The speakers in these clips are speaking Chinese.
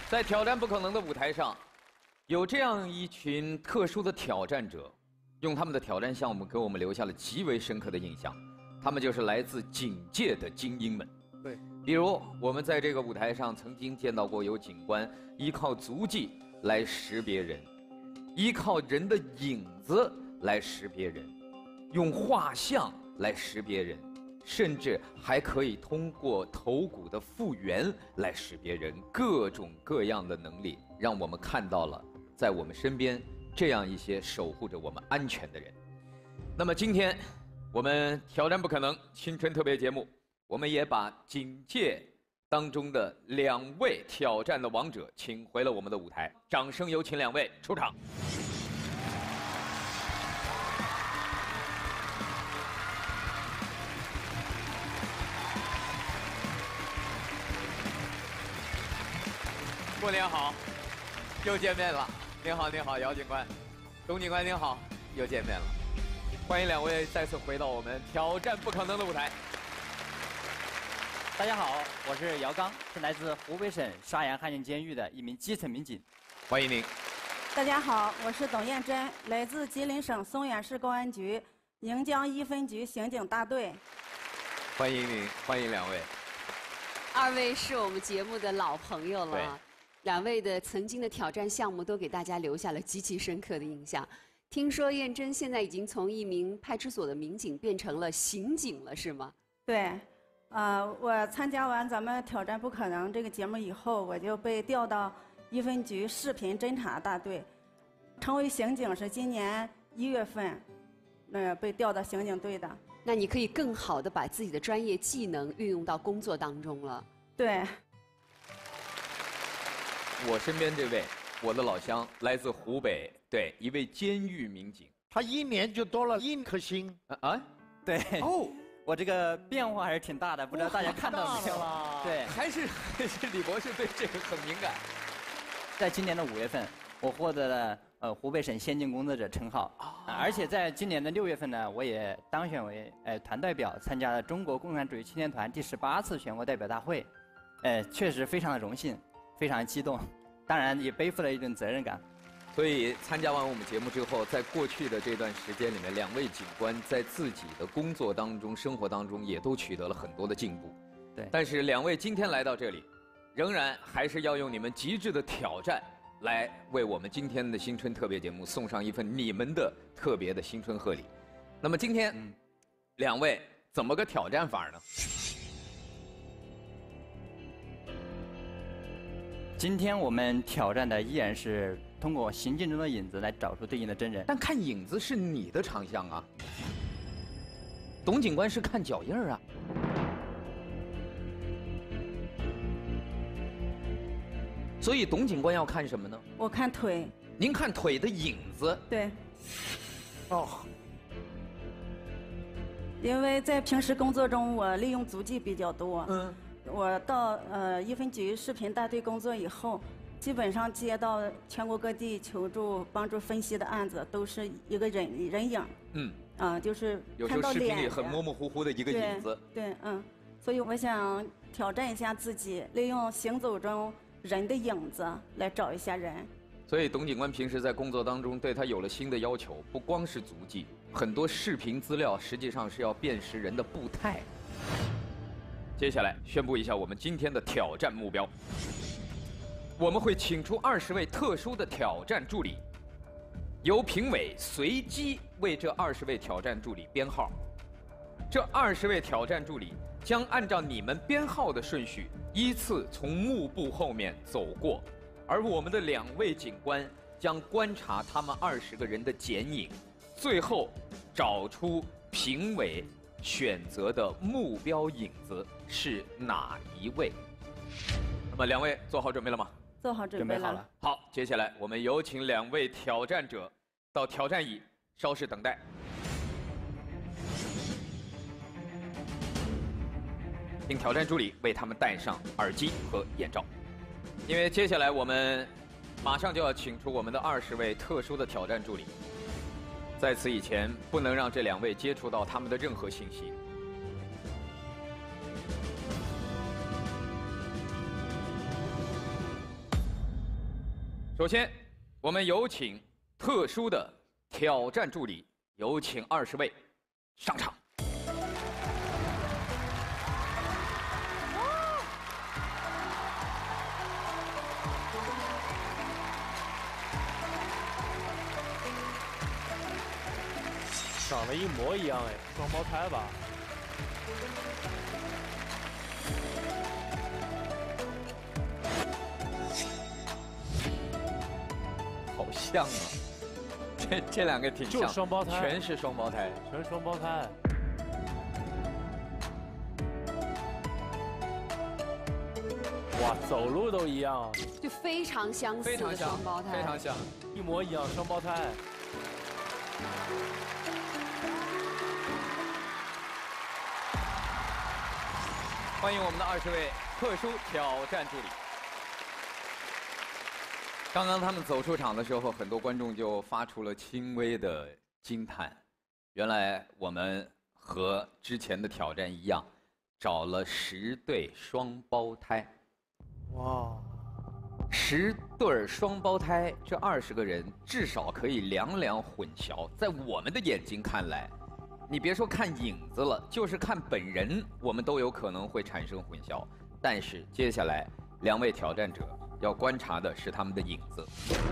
在挑战不可能的舞台上，有这样一群特殊的挑战者，用他们的挑战项目给我们留下了极为深刻的印象。他们就是来自警界的精英们。 对， 比如我们在这个舞台上曾经见到过有警官依靠足迹来识别人，依靠人的影子来识别人，用画像来识别人，甚至还可以通过头骨的复原来识别人。各种各样的能力，让我们看到了在我们身边这样一些守护着我们安全的人。那么今天我们挑战不可能青春特别节目，我们也把警界当中的2位挑战的王者请回了我们的舞台，掌声有请2位出场。过年好，又见面了。您好，您好，姚警官，董警官您好，又见面了。欢迎2位再次回到我们挑战不可能的舞台。 大家好，我是姚刚，是来自湖北省沙洋汉奸监狱的一名基层民警。 欢迎您。 大家好，我是董艳珍，来自吉林省松原市公安局盈江1分局刑警大队。 欢迎您，欢迎2位。 2位是我们节目的老朋友了，2位的曾经的挑战项目都给大家留下了极其深刻的印象。听说艳珍现在已经从一名派出所的民警变成了刑警了，是吗？ 对，我参加完咱们挑战不可能这个节目以后，我就被调到1分局视频侦查大队，成为刑警是今年1月份，被调到刑警队的。 那你可以更好的把自己的专业技能运用到工作当中了。 对。 我身边这位，我的老乡，来自湖北，对，一位监狱民警。 他1年就多了1颗星。 对。 哦， 我这个变化还是挺大的，不知道大家看到没有？对， 还是李博士对这个很敏感。 在今年的5月份，我获得了湖北省先进工作者称号，而且在今年的6月份呢，我也当选为团代表，参加了中国共产主义青年团第18次全国代表大会，确实非常的荣幸。非常激动，当然也背负了一种责任感。 所以参加完我们节目之后，在过去的这段时间里面，2位警官在自己的工作当中、生活当中也都取得了很多的进步。 对。 但是2位今天来到这里，仍然还是要用你们极致的挑战，来为我们今天的新春特别节目送上一份你们的特别的新春贺礼。那么今天，2位怎么个挑战法呢？ 今天我们挑战的依然是通过行进中的影子来找出对应的真人。 但看影子是你的长项啊，董警官是看脚印啊。所以董警官要看什么呢？ 我看腿。 您看腿的影子？ 对。 哦。 因为在平时工作中，我利用足迹比较多。我到1分局视频大队工作以后，基本上接到全国各地求助、帮助分析的案子，都是一个人影。就是看到脸。有时候视频里很模模糊糊的一个影子。对，所以我想挑战一下自己，利用行走中人的影子来找一下人。 所以董警官平时在工作当中对他有了新的要求，不光是足迹，很多视频资料实际上是要辨识人的步态。接下来宣布一下我们今天的挑战目标。我们会请出20位特殊的挑战助理，由评委随机为这20位挑战助理编号。这20位挑战助理将按照你们编号的顺序依次从幕布后面走过，而我们的2位警官将观察他们20个人的剪影，最后找出评委选择的目标影子是哪一位？那么2位做好准备了吗？ 做好准备了。 好了。 好，接下来我们有请2位挑战者到挑战椅稍事等待，请挑战助理为他们戴上耳机和眼罩，因为接下来我们马上就要请出我们的20位特殊的挑战助理。在此以前，不能让这2位接触到他们的任何信息。 首先，我们有请特殊的挑战助理，有请20位上场。 长得一模一样哎，双胞胎吧？ 好像啊，这两个挺像， 就是双胞胎， 全是双胞胎， 全是双胞胎。哇，走路都一样， 就非常相似的非常像双胞胎， 非常像， 一模一样，双胞胎。 欢迎我们的20位特殊挑战助理。刚刚他们走出场的时候，很多观众就发出了轻微的惊叹。原来我们和之前的挑战一样，找了10对双胞胎。哇！10对双胞胎，这20个人至少可以两两混淆。在我们的眼睛看来，你别说看影子了，就是看本人，我们都有可能会产生混淆。但是接下来2位挑战者要观察的是他们的影子。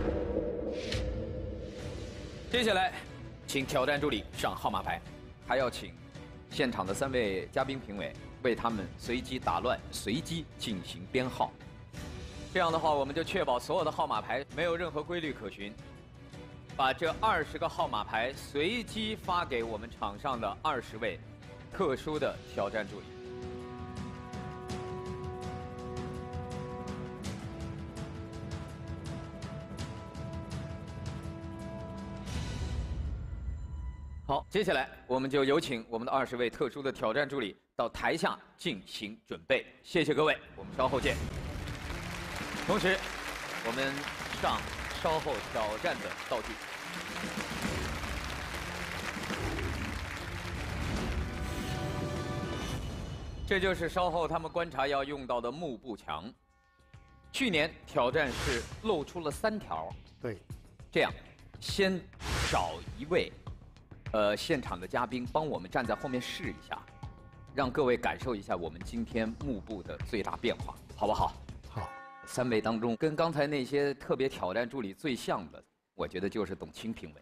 接下来，请挑战助理上号码牌，还要请现场的3位嘉宾评委为他们随机打乱、随机进行编号。这样的话，我们就确保所有的号码牌没有任何规律可循。把这20个号码牌随机发给我们场上的20位特殊的挑战助理。好，接下来我们就有请我们的20位特殊的挑战助理到台下进行准备。谢谢各位，我们稍后见。同时，我们上稍后挑战的道具。这就是稍后他们观察要用到的幕布墙。去年挑战是露出了3条。 对， 这样，先找一位，现场的嘉宾帮我们站在后面试一下，让各位感受一下我们今天幕布的最大变化，好不好？ 好。 3位当中，跟刚才那些特别挑战助理最像的，我觉得就是董卿评委。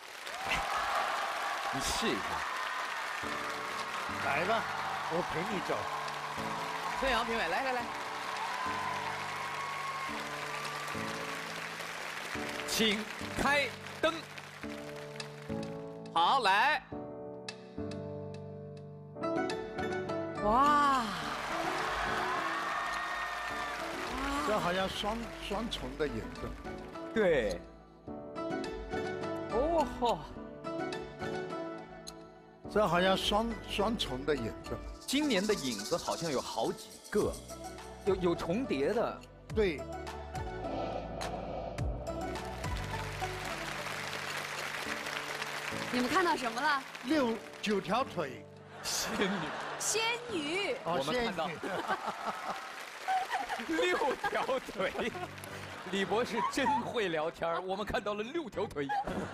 你试一下。 来吧，我陪你走。 孙杨评委，来，请开灯。好，来。哇！ 这好像双重的颜色。 对。哦吼。 这好像双重的颜色。 今年的影子好像有好几个，有重叠的。 对。 你们看到什么了 6、9条腿。 仙女。 仙女。 我们看到6条腿。李博士真会聊天，我们看到了6条腿。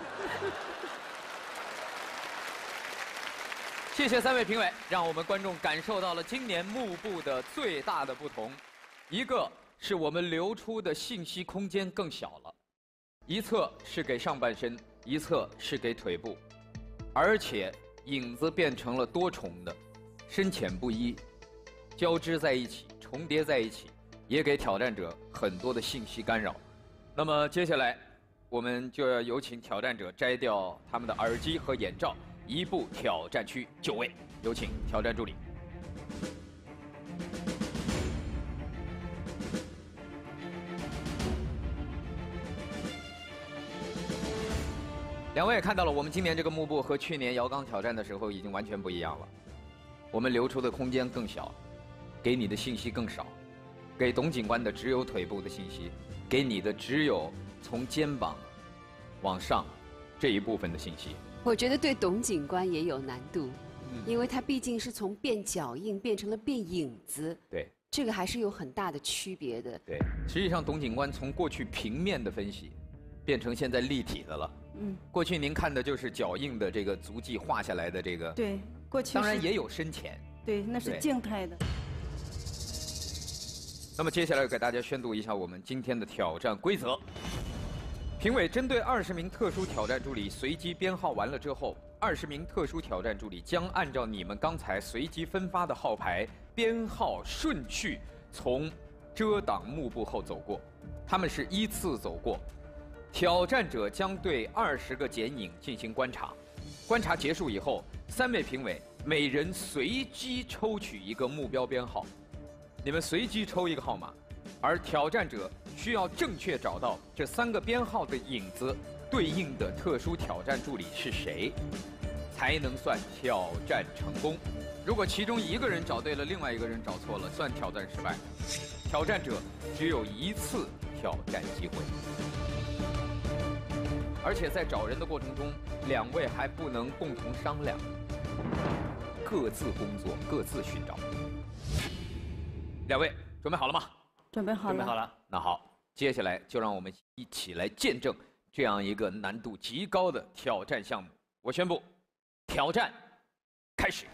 谢谢3位评委，让我们观众感受到了今年幕布的最大的不同。一个是我们流出的信息空间更小了，一侧是给上半身，一侧是给腿部，而且影子变成了多重的，深浅不一，交织在一起，重叠在一起，也给挑战者很多的信息干扰。那么接下来，我们就要有请挑战者摘掉他们的耳机和眼罩，移步挑战区9位，有请挑战助理。2位也看到了，我们今年这个幕布和去年摇钢挑战的时候已经完全不一样了。我们留出的空间更小，给你的信息更少，给董警官的只有腿部的信息，给你的只有从肩膀往上这一部分的信息。 我觉得对董警官也有难度，因为他毕竟是从变脚印变成了变影子。 对， 这个还是有很大的区别的。 对，实际上董警官从过去平面的分析，变成现在立体的了。过去您看的就是脚印的这个足迹画下来的这个。 对，过去当然也有深浅。 对，那是静态的。 那么接下来给大家宣读一下我们今天的挑战规则。评委针对20名特殊挑战助理随机编号完了之后，20名特殊挑战助理将按照你们刚才随机分发的号牌编号顺序从遮挡幕布后走过，他们是依次走过。挑战者将对20个剪影进行观察，观察结束以后，3位评委每人随机抽取一个目标编号，你们随机抽一个号码，而挑战者需要正确找到这3个编号的影子对应的特殊挑战助理是谁，才能算挑战成功。如果其中一个人找对了，另外一个人找错了，算挑战失败。挑战者只有1次挑战机会，而且在找人的过程中，2位还不能共同商量，各自工作，各自寻找。2位准备好了吗？ 准备好了。 准备好了。 那好，接下来就让我们一起来见证这样一个难度极高的挑战项目。我宣布，挑战开始。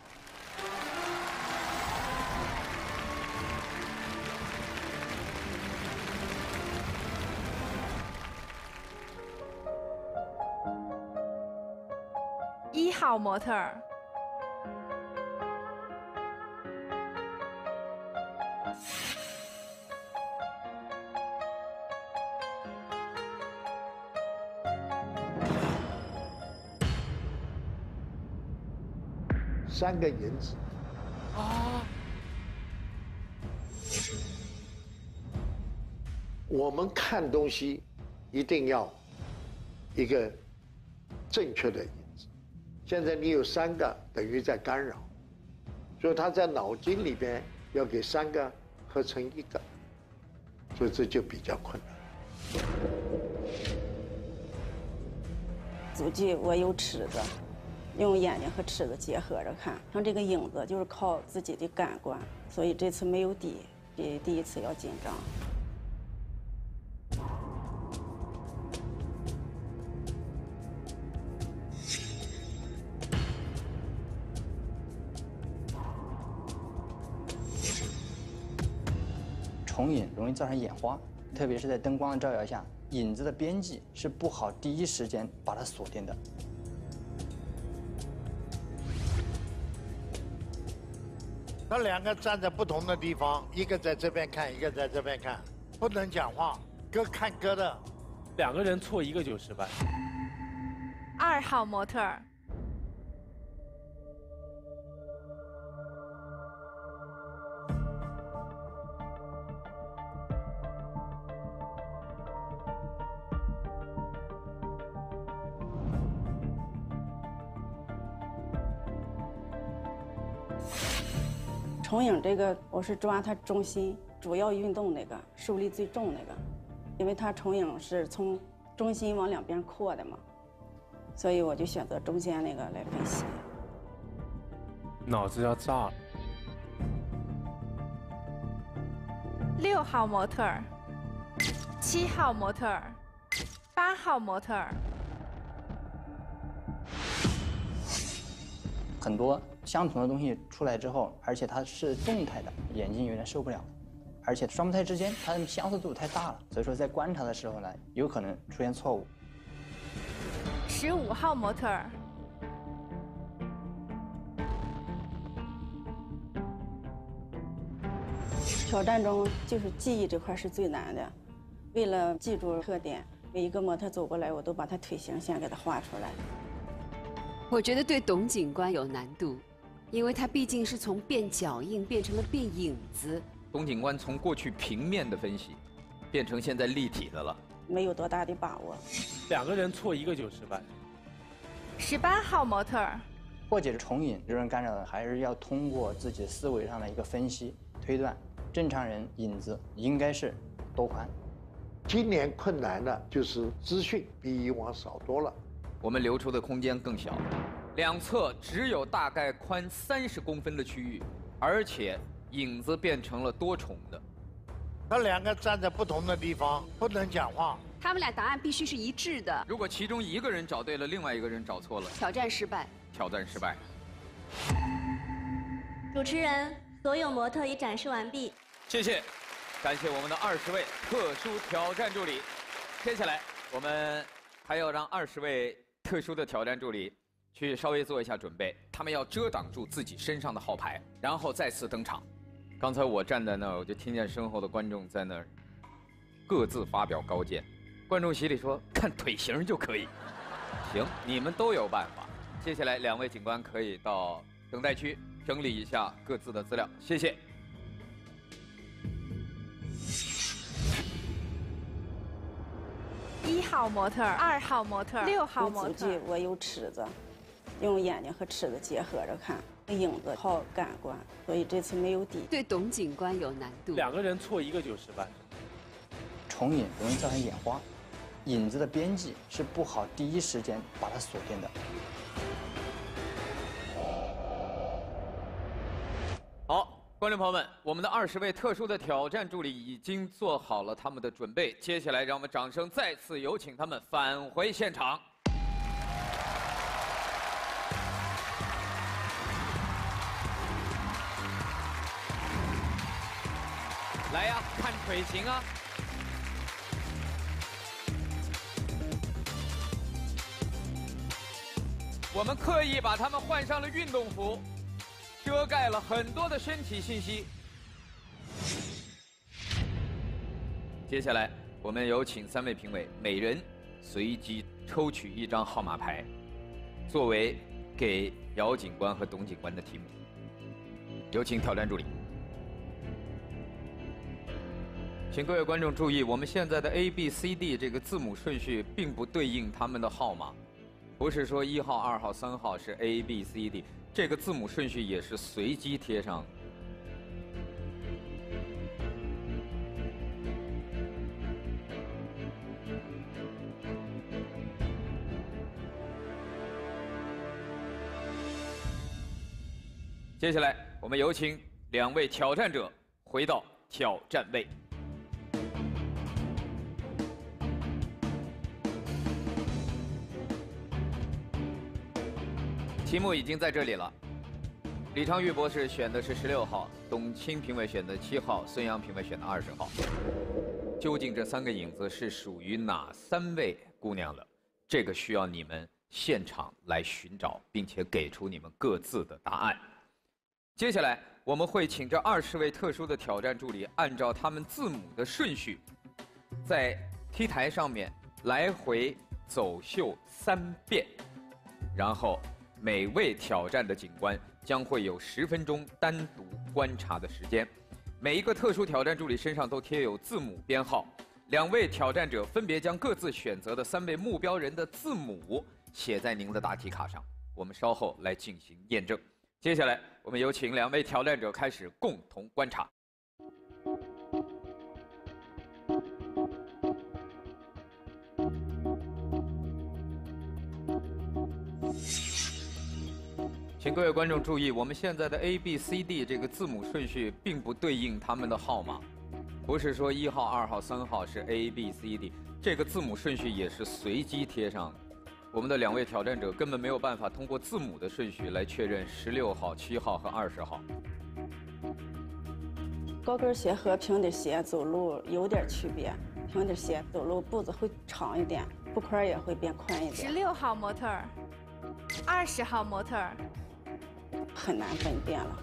1号模特儿。 3个银子。我们看东西一定要一个正确的银子。现在你有3个，等于在干扰，所以他在脑筋里边要给3个合成1个，所以这就比较困难。 足迹我有尺子，用眼睛和尺子结合着看，像这个影子就是靠自己的感官，所以这次没有底，比第一次要紧张。 重影容易造成眼花，特别是在灯光的照耀下，影子的边际是不好第一时间把它锁定的。 他2个站在不同的地方，一个在这边看，一个在这边看，不能讲话，各看各的。 2个人错1个就失败。 2号模特儿。 重影这个我是抓它中心主要运动那个，受力最重那个，因为它重影是从中心往2边扩的嘛，所以我就选择中间那个来分析。 脑子要炸了。 6号模特儿。7号模特儿。8号模特儿。 很多相同的东西出来之后，而且它是动态的，眼睛有点受不了。而且双胞胎之间它的相似度太大了，所以说在观察的时候呢，有可能出现错误。 15号模特儿。 挑战中就是记忆这块是最难的，为了记住特点，每一个模特走过来，我都把他腿型先给他画出来。 我觉得对董警官有难度，因为他毕竟是从变脚印变成了变影子。 董警官从过去平面的分析，变成现在立体的了， 没有多大的把握。 2个人错1个就失败。 18号模特儿。 破解重影这种干扰，还是要通过自己思维上的一个分析推断。正常人影子应该是多宽。 今年困难的就是资讯比以往少多了， 我们留出的空间更小，两侧只有大概宽30公分的区域，而且影子变成了多重的。 他两个站在不同的地方，不能讲话。 他们俩答案必须是一致的。 如果其中一个人找对了，另外一个人找错了， 挑战失败。 挑战失败。 主持人，所有模特已展示完毕。 谢谢，感谢我们的20位特殊挑战助理。接下来我们还要让20位特殊的挑战助理去稍微做一下准备，他们要遮挡住自己身上的号牌，然后再次登场。刚才我站在那儿，我就听见身后的观众在那儿各自发表高见。观众席里说：“看腿型就可以。”行，你们都有办法。接下来2位警官可以到等待区整理一下各自的资料，谢谢。 1号模特、2号模特、6号模特。 足迹我有尺子，用眼睛和尺子结合着看，影子靠感官，所以这次没有底。 对董警官有难度。 2个人错1个就失败。 重影容易造成眼花，影子的边际是不好第一时间把它锁定的。 好，观众朋友们，我们的20位特殊的挑战助理已经做好了他们的准备，接下来让我们掌声再次有请他们返回现场。来呀，看腿型啊！我们刻意把他们换上了运动服，遮盖了很多的身体信息。接下来，我们有请3位评委每人随机抽取1张号码牌，作为给姚警官和董警官的题目。有请挑战助理。请各位观众注意，我们现在的 A、B、C、D 这个字母顺序并不对应他们的号码，不是说1号、2号、3号是 A、B、C、D， 这个字母顺序也是随机贴上的。接下来，我们有请2位挑战者回到挑战位。题目已经在这里了。李昌钰博士选的是16号，董卿评委选的7号，孙杨评委选的20号。究竟这3个影子是属于哪3位姑娘的？这个需要你们现场来寻找，并且给出你们各自的答案。接下来我们会请这20位特殊的挑战助理，按照他们字母的顺序，在 T 台上面来回走秀3遍，然后每位挑战的警官将会有10分钟单独观察的时间。每一个特殊挑战助理身上都贴有字母编号，2位挑战者分别将各自选择的3位目标人的字母写在您的答题卡上。我们稍后来进行验证。接下来，我们有请2位挑战者开始共同观察。请各位观众注意，我们现在的 A、B、C、D 这个字母顺序并不对应他们的号码，不是说1号、2号、3号是 A、B、C、D， 这个字母顺序也是随机贴上的。我们的2位挑战者根本没有办法通过字母的顺序来确认16号、7号和20号。 高跟鞋和平底鞋走路有点区别，平底鞋走路步子会长一点，步宽也会变宽一点。 16号模特，20号模特， 很难分辨了。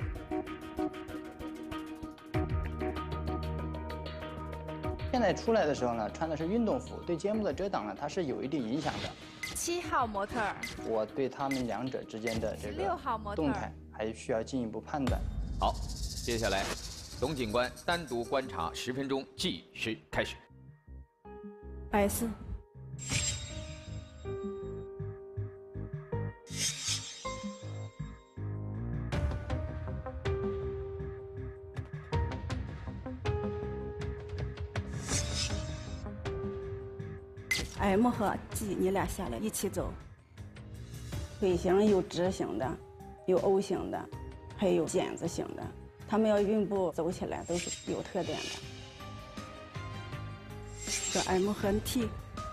现在出来的时候呢，穿的是运动服，对肩部的遮挡呢，它是有一定影响的。 7号模特， 我对他们2者之间的这个 6号模特动态还需要进一步判断。 好，接下来，董警官单独观察10分钟，计时开始。 S。M 和 G， 你俩下来一起走。腿型有直型的，有 O 型的，还有剪子型的。 他们要孕步走起来都是有特点的。这 M 和 T。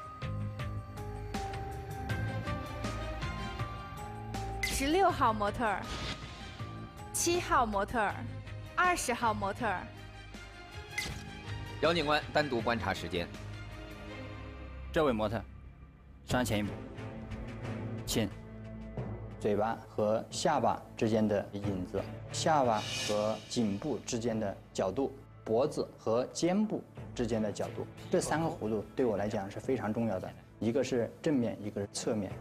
16号模特儿，7号模特儿，20号模特儿。 姚警官单独观察时间。 这位模特，上前一步，亲。嘴巴和下巴之间的影子，下巴和颈部之间的角度，脖子和肩部之间的角度，这3个弧度对我来讲是非常重要的。一个是正面，一个是侧面。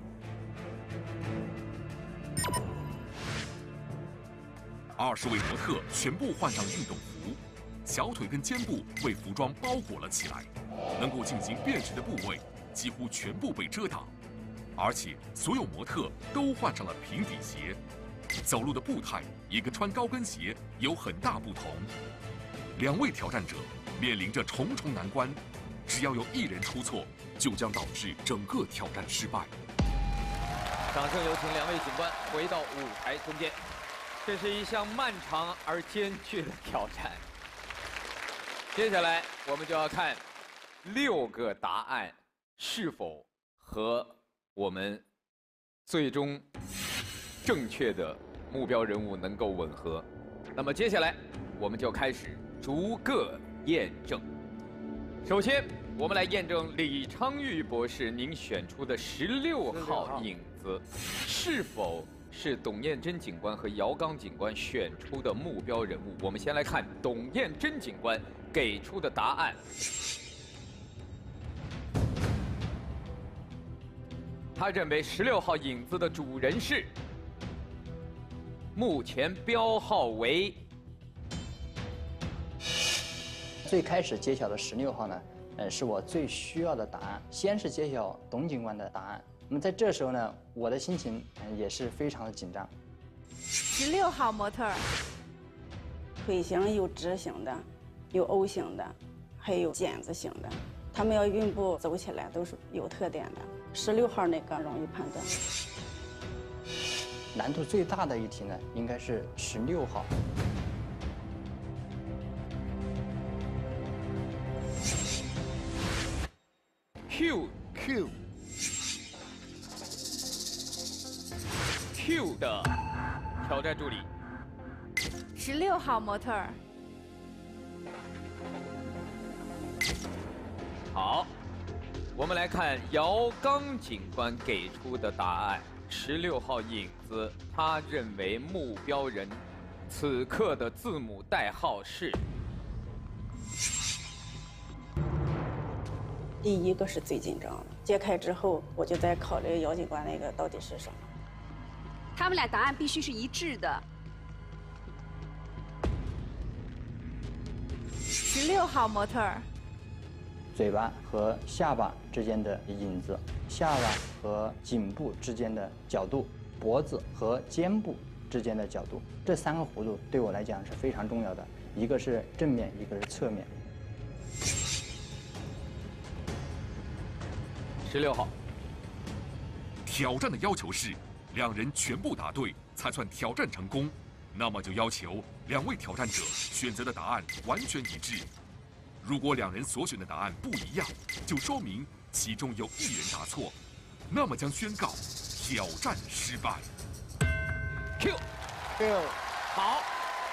20位模特全部换上运动服，小腿跟肩部被服装包裹了起来，能够进行辨识的部位几乎全部被遮挡。而且所有模特都换上了平底鞋，走路的步态也跟穿高跟鞋有很大不同。2位挑战者面临着重重难关，只要有1人出错，就将导致整个挑战失败。 掌声有请2位警官回到舞台中间。这是一项漫长而艰巨的挑战。接下来我们就要看6个答案是否和我们最终正确的目标人物能够吻合。那么接下来我们就开始逐个验证。首先，我们来验证李昌钰博士您选出的16号影子是否是董艳珍警官和姚刚警官选出的目标人物。我们先来看董艳珍警官给出的答案。他认为16号影子的主人是，目前标号为。 最开始揭晓的16号呢，是我最需要的答案。先是揭晓董警官的答案，那么在这时候呢，我的心情也是非常的紧张。 16号模特儿， 腿型有直型的，有 O 型的，还有剪子型的。他们要孕步走起来都是有特点的。16号那个容易判断。 难度最大的一题呢，应该是16号。 Q 的挑战助理。 16号模特儿。 好，我们来看姚刚警官给出的答案。16号影子，他认为目标人此刻的字母代号是。 第一个是最紧张的，揭开之后我就在考虑姚警官那个到底是什么。 他们俩答案必须是一致的。 16号模特儿。 嘴巴和下巴之间的影子，下巴和颈部之间的角度，脖子和肩部之间的角度，这3个弧度对我来讲是非常重要的。一个是正面，一个是侧面。 16号。 挑战的要求是2人全部答对才算挑战成功，那么就要求2位挑战者选择的答案完全一致。如果2人所选的答案不一样，就说明其中有1人答错，那么将宣告挑战失败。 Q，好。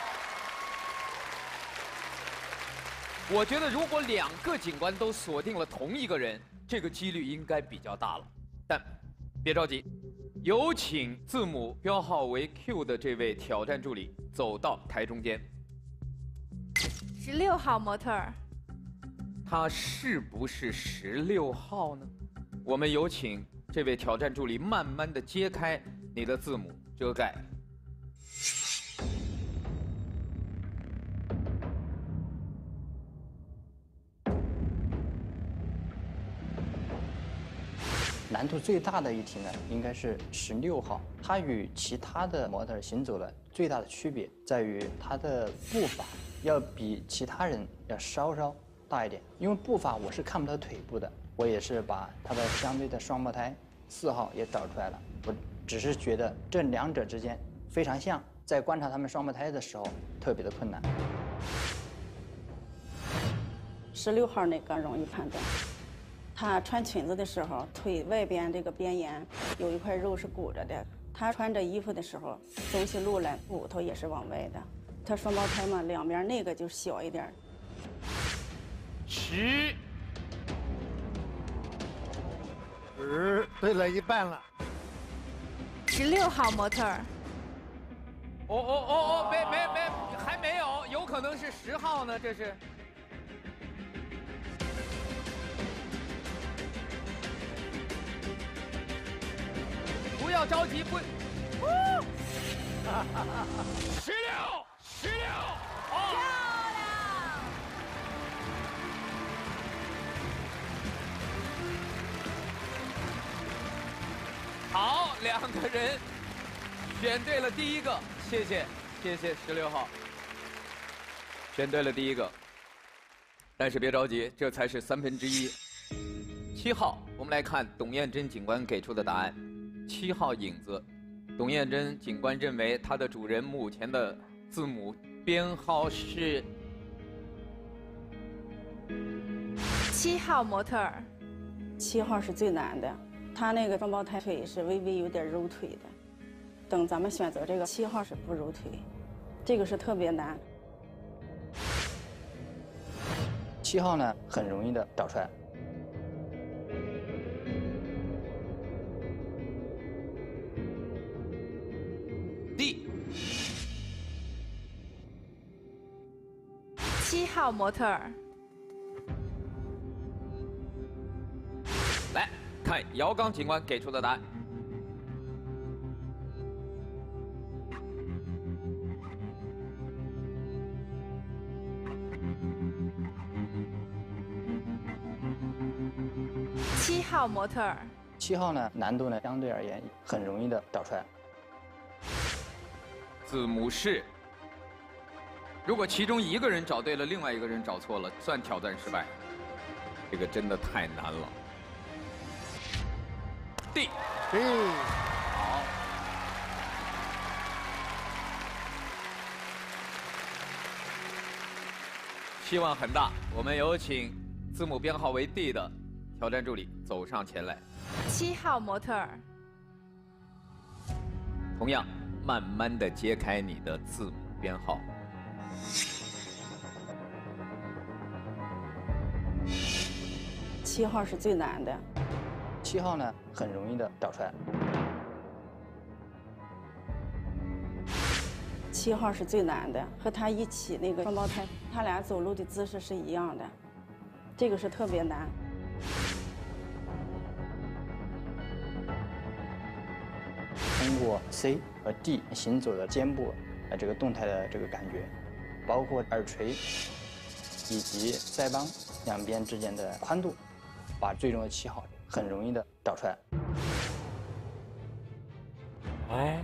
我觉得如果2个警官都锁定了同一个人，这个几率应该比较大了。但别着急，有请字母标号为 Q 的这位挑战助理走到台中间。 16号模特儿。 他是不是16号呢？我们有请这位挑战助理慢慢的揭开你的字母遮盖。 难度最大的一题呢，应该是16号。它与其他的模特行走的最大的区别在于它的步伐要比其他人要稍稍大一点，因为步伐我是看不到腿部的，我也是把它的相对的双胞胎4号也找出来了。我只是觉得这2者之间非常像， 在观察他们双胞胎的时候特别的困难。 16号那个容易判断，她穿裙子的时候，腿外边这个边沿有一块肉是鼓着的。她穿着衣服的时候，走起路来骨头也是往外的。她双胞胎嘛，两边那个就小一点。 10， 对了一半了。 16号模特儿。 没，还没有，有可能是10号呢，这是。不要着急，不。16，哦。好，2个人选对了第一个，谢谢16号，选对了第一个。但是别着急，这才是1/3。7号，我们来看董艳珍警官给出的答案。7号影子，董艳珍警官认为它的主人目前的字母编号是 7号模特儿。 7号是最难的，他那个双胞胎腿是微微有点揉腿的。等咱们选择这个7号是不揉腿，这个是特别难。 7号呢，很容易的导出来。 7号模特儿。 来看姚刚警官给出的答案。 7号模特儿。 7号呢，难度呢相对而言很容易的导出来。 字母是。如果其中一个人找对了，另外一个人找错了，算挑战失败。这个真的太难了。D。好。希望很大。我们有请字母编号为 D 的挑战助理走上前来。 7号模特儿。 同样，慢慢的揭开你的字母编号。 7号是最难的。 7号呢，很容易的导出来。 7号是最难的，和他一起那个双胞胎，他俩走路的姿势是一样的，这个是特别难。 通过 C 和 D 行走的肩部这个动态的这个感觉，包括耳垂以及腮帮两边之间的宽度，把最终的7号很容易的导出来。 哎。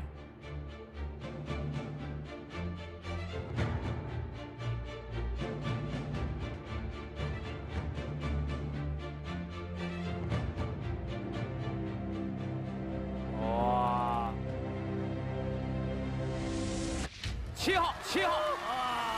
哇 ！7号啊！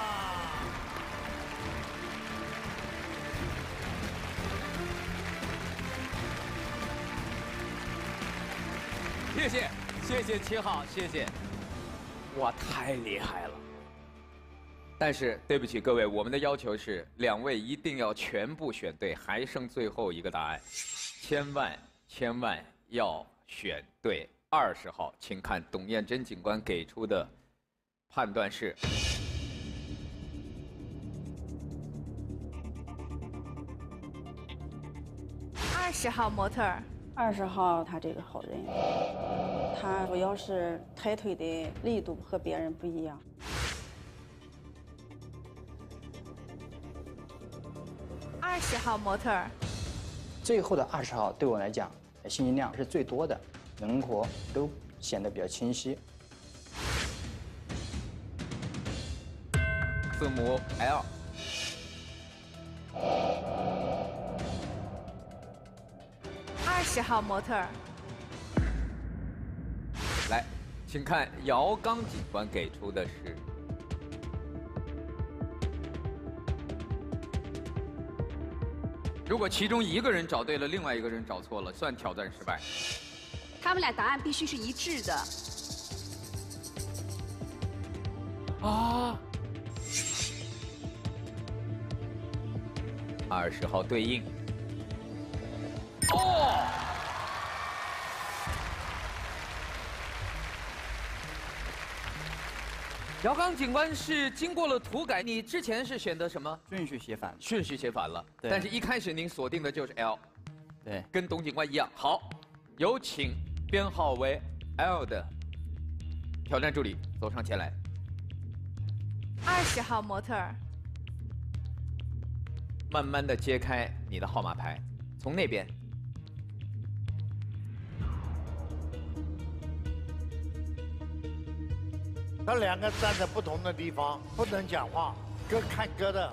谢谢7号，谢谢。哇，太厉害了！但是对不起各位，我们的要求是2位一定要全部选对，还剩最后一个答案，千万要选对。20号，请看董艳珍警官给出的判断是。 20号模特儿。 20号他这个好人，他主要是抬腿的力度和别人不一样。 20号模特儿。 最后的20号对我来讲，信息量是最多的，轮廓都显得比较清晰。 字母 L。 20号模特儿。 来， 请看姚刚警官给出的是。如果其中一个人找对了，另外一个人找错了，算挑战失败。 他们俩答案必须是一致的。 啊！20号对应。哦。姚刚警官是经过了涂改，你之前是选的什么？ 顺序写反了。 顺序写反了。 对。 但是一开始您锁定的就是 L。 对。 跟董警官一样。好，有请编号为 L 的挑战助理走上前来。 20号模特儿。 慢慢的揭开你的号码牌，从那边。 他两个站在不同的地方，不能讲话，各看各的。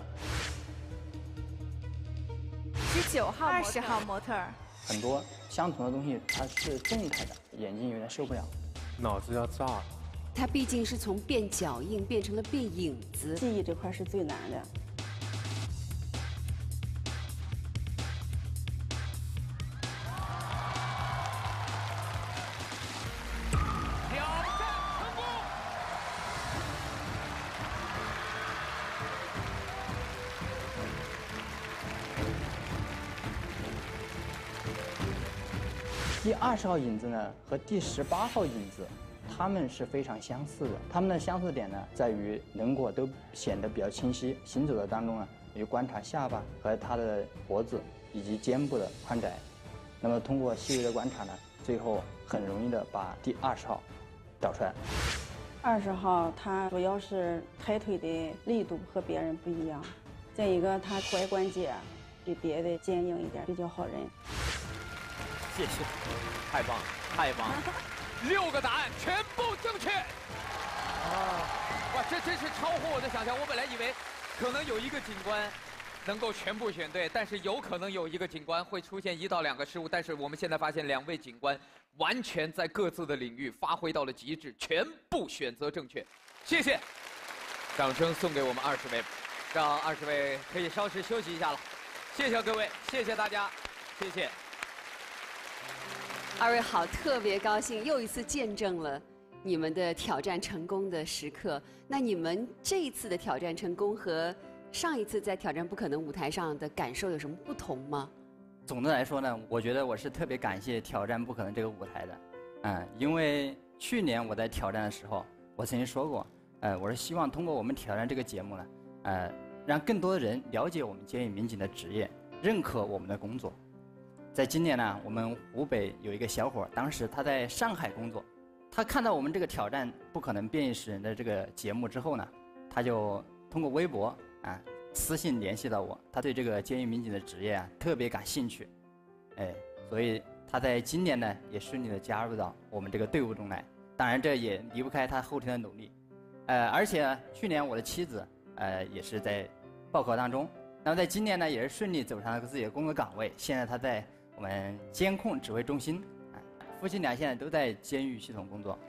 19号20号模特儿。 很多相同的东西它是动态的，眼睛有点受不了， 脑子要炸了。 它毕竟是从变脚印变成了变影子， 记忆这块是最难的。 第20号影子呢和第18号影子，它们是非常相似的。它们的相似点呢在于轮廓都显得比较清晰。行走的当中呢，有观察下巴和它的脖子以及肩部的宽窄。那么通过细微的观察呢，最后很容易的把第20号找出来。 20号他主要是抬腿的力度和别人不一样，再一个他踝关节比别的坚硬一点，比较好认。 谢谢，太棒了，太棒了！6个答案全部正确。哇，这真是超乎我的想象。我本来以为可能有一个警官能够全部选对，但是有可能有一个警官会出现1到2个失误。但是我们现在发现2位警官完全在各自的领域发挥到了极致，全部选择正确。谢谢，掌声送给我们20位，让20位可以稍事休息一下了。谢谢各位，谢谢大家，谢谢。 2位好，特别高兴，又一次见证了你们的挑战成功的时刻。那你们这一次的挑战成功和上一次在挑战不可能舞台上的感受有什么不同吗？ 总的来说呢，我觉得我是特别感谢挑战不可能这个舞台的，因为去年我在挑战的时候，我曾经说过，我是希望通过我们挑战这个节目呢，让更多的人了解我们监狱民警的职业，认可我们的工作。在今年呢，我们湖北有一个小伙，当时他在上海工作，他看到我们这个挑战不可能变异死人的这个节目之后呢，他就通过微博私信联系到我，他对这个监狱民警的职业特别感兴趣，所以他在今年呢也顺利的加入到我们这个队伍中来。当然这也离不开他后天的努力，而且去年我的妻子也是在报考当中，那么在今年呢也是顺利走上了自己的工作岗位，现在他在我们监控指挥中心，夫妻俩现在都在监狱系统工作。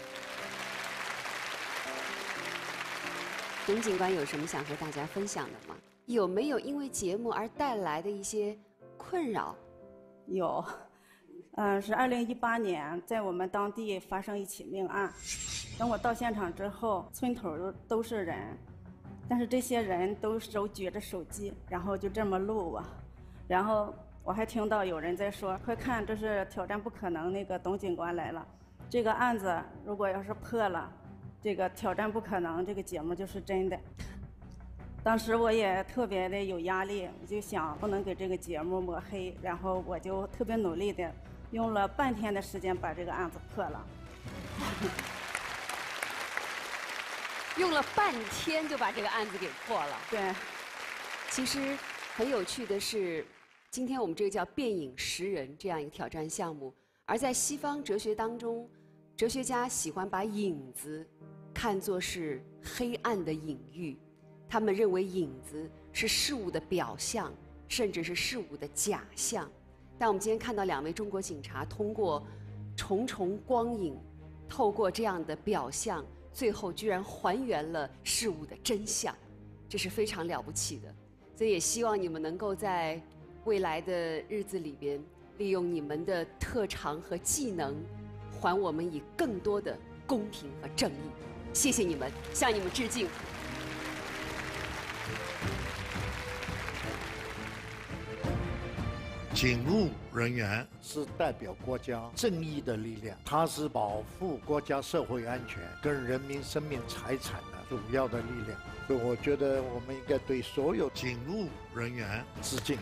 董警官有什么想和大家分享的吗？有没有因为节目而带来的一些困扰？ 有，是2018年在我们当地发生一起命案。等我到现场之后，村头都是人，但是这些人都手举着手机，然后就这么录啊，然后我还听到有人在说：“快看，这是挑战不可能那个董警官来了。这个案子如果要是破了，这个挑战不可能这个节目就是真的。”当时我也特别的有压力，我就想不能给这个节目抹黑，然后我就特别努力的用了半天的时间把这个案子破了。 用了半天就把这个案子给破了。 对。 其实很有趣的是，今天我们这个叫变影食人这样一个挑战项目，而在西方哲学当中，哲学家喜欢把影子看作是黑暗的隐喻，他们认为影子是事物的表象，甚至是事物的假象。但我们今天看到2位中国警察通过重重光影， 透过这样的表象，最后居然还原了事物的真相，这是非常了不起的。所以也希望你们能够在未来的日子里边，利用你们的特长和技能，还我们以更多的公平和正义。谢谢你们，向你们致敬。 警务人员是代表国家正义的力量，它是保护国家社会安全跟人民生命财产的主要的力量。所以我觉得我们应该对所有警务人员致敬。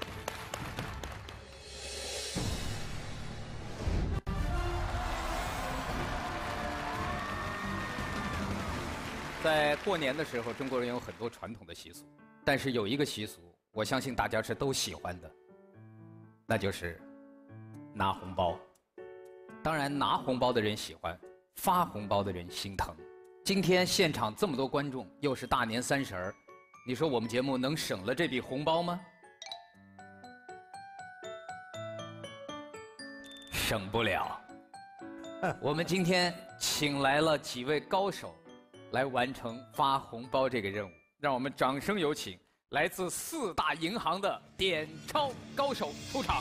在过年的时候，中国人有很多传统的习俗，但是有一个习俗，我相信大家是都喜欢的，那就是拿红包。当然，拿红包的人喜欢，发红包的人心疼。今天现场这么多观众，又是大年30，你说我们节目能省了这笔红包吗？省不了。我们今天请来了几位高手，来完成发红包这个任务。让我们掌声有请来自4大银行的点钞高手出场。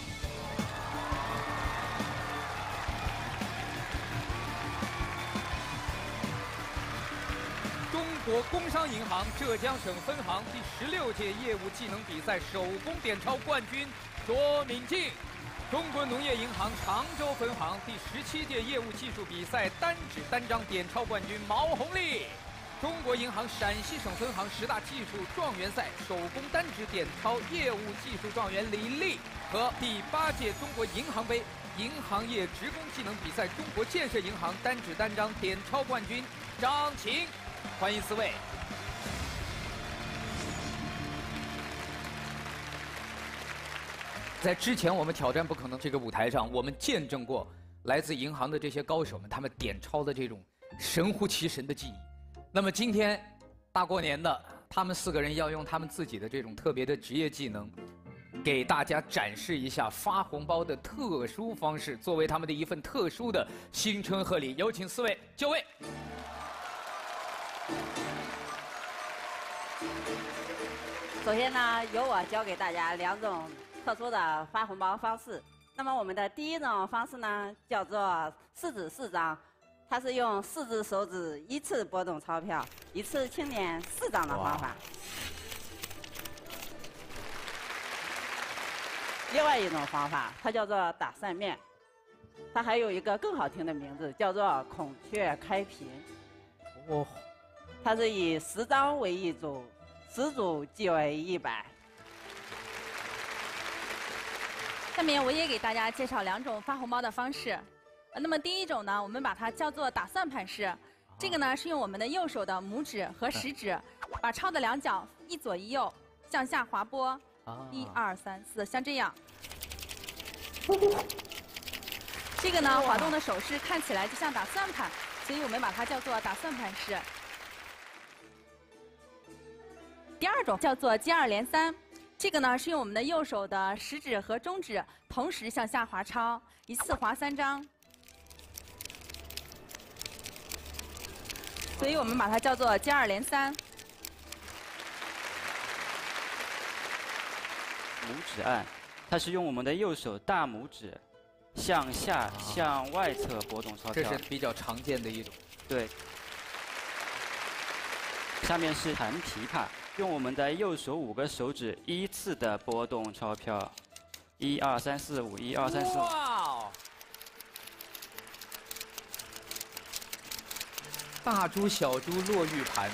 中国工商银行浙江省分行第16届业务技能比赛手工点钞冠军卓敏静，中国农业银行常州分行第17届业务技术比赛单纸单张点钞冠军毛红丽，中国银行陕西省分行10大技术状元赛手工单纸点钞业务技术状元李丽，和第8届中国银行杯银行业职工技能比赛中国建设银行单纸单张点钞冠军张琴。欢迎4位。在之前我们挑战不可能这个舞台上，我们见证过来自银行的这些高手们，他们点钞的这种神乎其神的技艺。那么今天大过年的，他们4个人要用他们自己的这种特别的职业技能，给大家展示一下发红包的特殊方式，作为他们的一份特殊的新春贺礼。有请4位就位。 首先呢，由我教给大家2种特殊的发红包方式。那么我们的第一种方式呢，叫做4纸4张，它是用4只手指依次拨动钞票，一次清点4张的方法。另外一种方法，它叫做打扇面，它还有一个更好听的名字，叫做孔雀开屏。 哦， 它是以10张为一组，10组即为100。 下面我也给大家介绍2种发红包的方式。那么第一种呢，我们把它叫做打算盘式。这个呢是用我们的右手的拇指和食指，把钞的2角一左一右向下滑拨，1、2、3、4，像这样。这个呢滑动的手势看起来就像打算盘，所以我们把它叫做打算盘式。第二种叫做接二连三。这个呢是用我们的右手的食指和中指同时向下滑钞，一次滑3张，所以我们把它叫做接二连三。 拇指按，它是用我们的右手大拇指向下向外侧拨动钞票， 这是比较常见的一种。 对。下面是弹琵琶。用我们的右手5个手指依次的拨动钞票，1、2、3、4、5，1、2、3、4。 哇！大珠小珠落玉盘。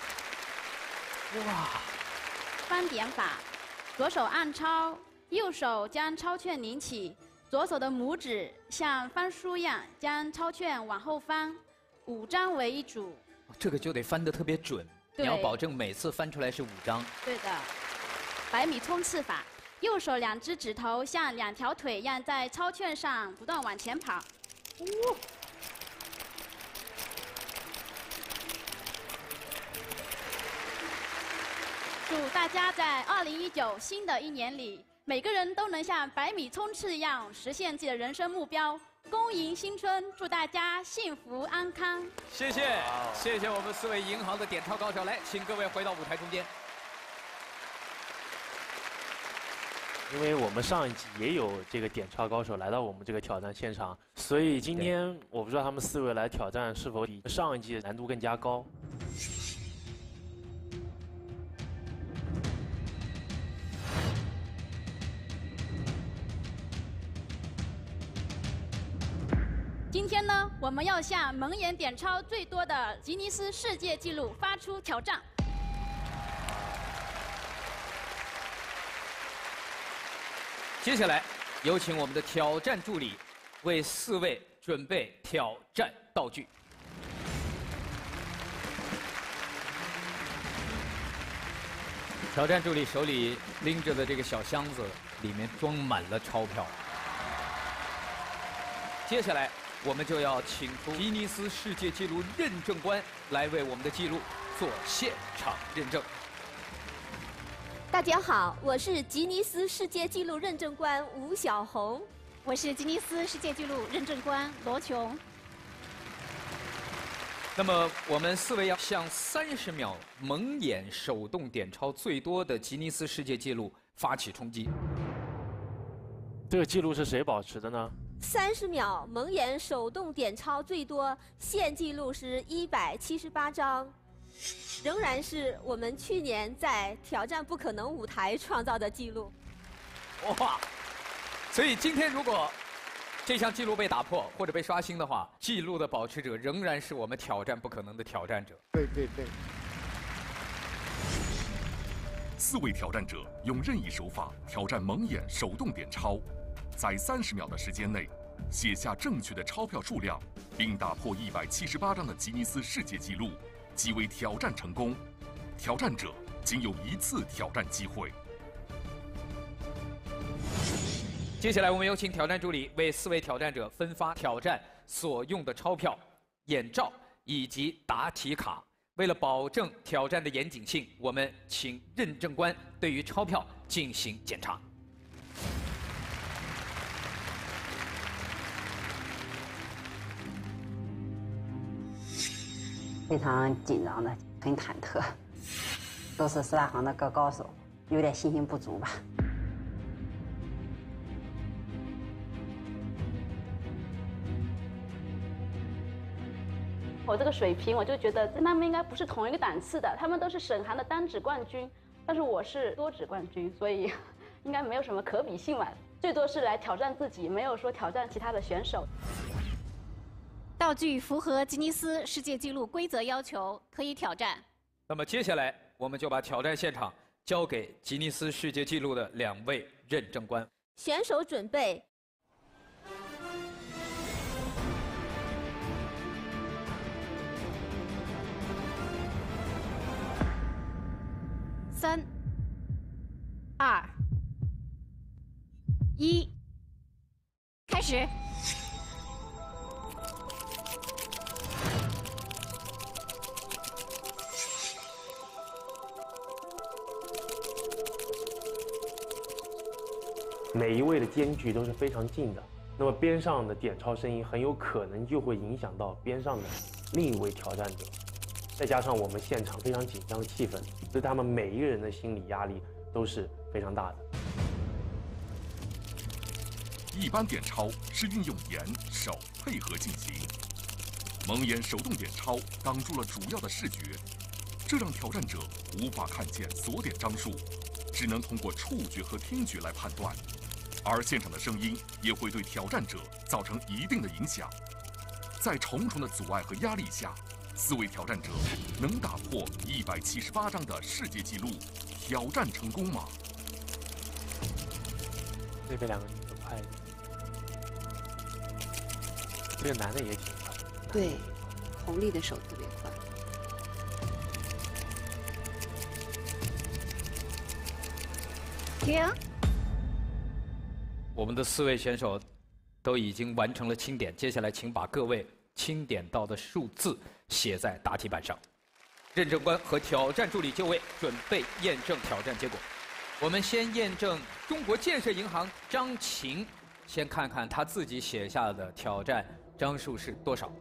哇！ 翻点法，左手按钞，右手将钞券拧起，左手的拇指像翻书一样将钞券往后翻，5张为一组。 这个就得翻得特别准。你要保证每次翻出来是5张。 对的。100米冲刺法，右手2只指头像2条腿一样在钞券上不断往前跑。祝大家在2019新的一年里，每个人都能像100米冲刺一样实现自己的人生目标， 恭迎新春，祝大家幸福安康。 谢谢，谢谢我们4位银行的点钞高手。来，请各位回到舞台中间。 因为我们上一季也有这个点钞高手来到我们这个挑战现场，所以今天我不知道他们4位来挑战是否比上一季的难度更加高。 今天呢，我们要向蒙眼点钞最多的吉尼斯世界纪录发出挑战。 接下来，有请我们的挑战助理为4位准备挑战道具。挑战助理手里拎着的这个小箱子里面装满了钞票。接下来，我们就要请出吉尼斯世界纪录认证官来为我们的记录做现场认证。 大家好，我是吉尼斯世界纪录认证官吴小红， 我是吉尼斯世界纪录认证官罗琼。 那么，我们4位要向30秒蒙眼手动点钞最多的吉尼斯世界纪录发起冲击。 这个记录是谁保持的呢 ？30秒蒙眼手动点钞最多，现纪录是178张。仍然是我们去年在挑战不可能舞台创造的记录。 哇！所以今天如果这项记录被打破或者被刷新的话，记录的保持者仍然是我们挑战不可能的挑战者。 对对对。 4位挑战者用任意手法挑战蒙眼手动点钞，在30秒的时间内写下正确的钞票数量，并打破178张的吉尼斯世界纪录，即为挑战成功。挑战者仅有1次挑战机会。 接下来，我们有请挑战助理为4位挑战者分发挑战所用的钞票、眼罩以及答题卡。 为了保证挑战的严谨性，我们请认证官对于钞票进行检查。 非常紧张的，很忐忑，都是4大行的各高手，有点信心不足吧。 我这个水平，我就觉得跟他们应该不是同一个档次的。他们都是省行的单指冠军，但是我是多指冠军，所以应该没有什么可比性嘛。最多是来挑战自己，没有说挑战其他的选手。 道具符合吉尼斯世界纪录规则要求，可以挑战。 那么接下来，我们就把挑战现场交给吉尼斯世界纪录的2位认证官。 选手准备。 3、2、1，开始。 每一位的间距都是非常近的，那么边上的点钞声音很有可能就会影响到边上的另一位挑战者。 再加上我们现场非常紧张的气氛，对他们每一个人的心理压力都是非常大的。 一般点钞是运用眼、手配合进行，蒙眼手动点钞挡住了主要的视觉，这让挑战者无法看见所点张数，只能通过触觉和听觉来判断，而现场的声音也会对挑战者造成一定的影响。在重重的阻碍和压力下。 4位挑战者能打破178张的世界纪录，挑战成功吗？ 那边2个女的快一点，这个男的也挺快。 对，红丽的手特别快。 停。 我们的4位选手都已经完成了清点，接下来请把各位清点到的数字 写在答题板上，认证官和挑战助理就位，准备验证挑战结果。我们先验证中国建设银行张琴先看看他自己写下的挑战张数是多少。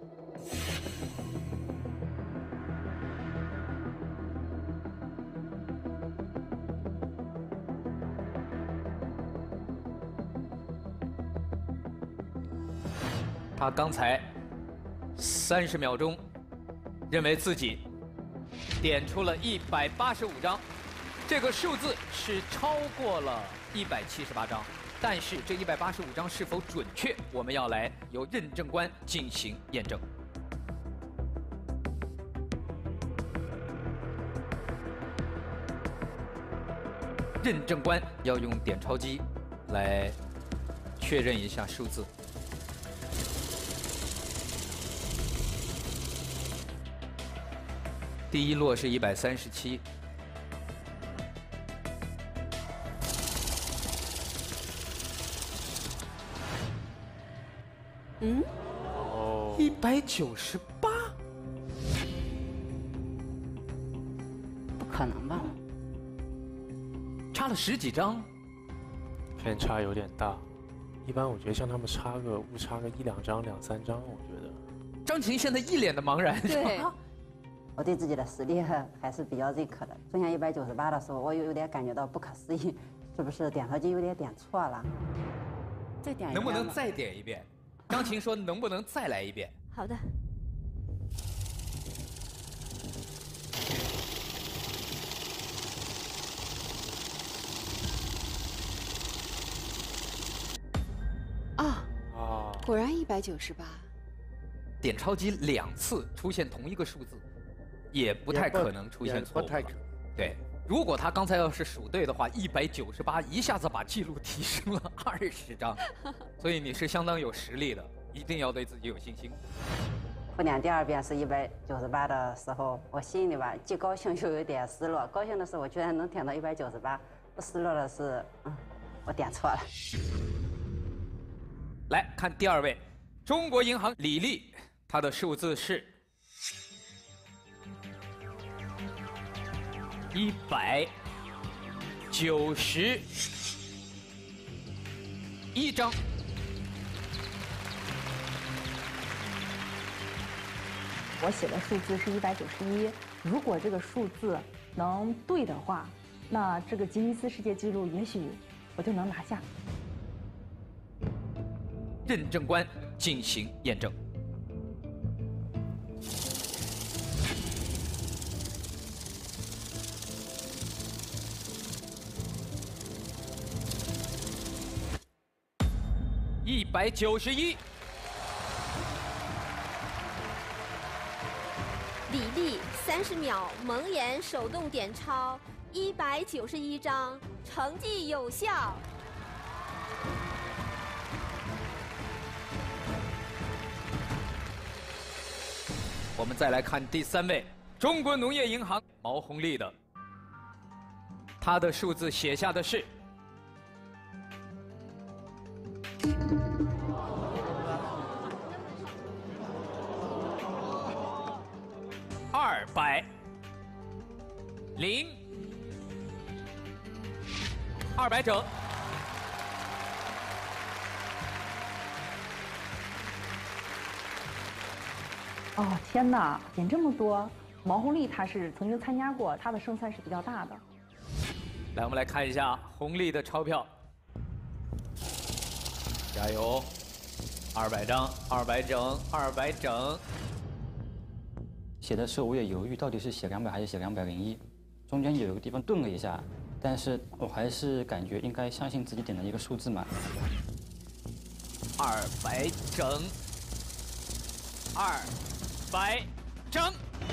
他刚才30秒钟，认为自己点出了185张，这个数字是超过了178张。但是这185张是否准确，我们要来由认证官进行验证。认证官要用点钞机来确认一下数字。第一摞是137。198， 不可能吧？ 差了10几张， 偏差有点大。一般我觉得像他们误差个1、2张、2、3张，我觉得。 张琴现在一脸的茫然， 对。 我对自己的实力还是比较认可的。中奖198的时候，我有点感觉到不可思议，是不是点钞机有点点错了？ 再点一遍。 能不能再点一遍？张琴说能不能再来一遍？ 好的。 果然198。 点钞机2次出现同一个数字，也不太可能出现错误。对，如果他刚才要是数对的话，198一下子把记录提升了20张，所以你是相当有实力的，一定要对自己有信心。 我点第2遍是198的时候，我心里吧既高兴又有点失落。高兴的是我居然能点到198，不失落的是，我点错了。 来看第2位，中国银行李丽，她的数字是191张。 我写的数字是191，如果这个数字能对的话，那这个吉尼斯世界纪录也许我就能拿下。 认证官进行验证。191。 李丽30秒蒙眼手动点钞191张，成绩有效。 我们再来看第3位，中国农业银行毛红丽的，她的数字写下的是200，200整。 哦天哪，点这么多！毛红丽她是曾经参加过，她的胜算是比较大的。 来，我们来看一下红丽的钞票，加油！200张，200整，200整。 写的时候我也犹豫，到底是写200还是写201，中间有一个地方顿了一下，但是我还是感觉应该相信自己点的一个数字嘛。 200整，200整。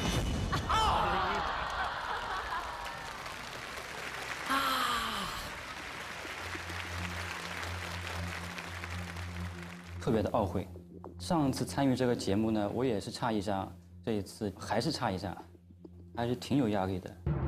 特别的懊悔，上次参与这个节目呢，我也是差1张，这一次还是差1张，还是挺有压力的。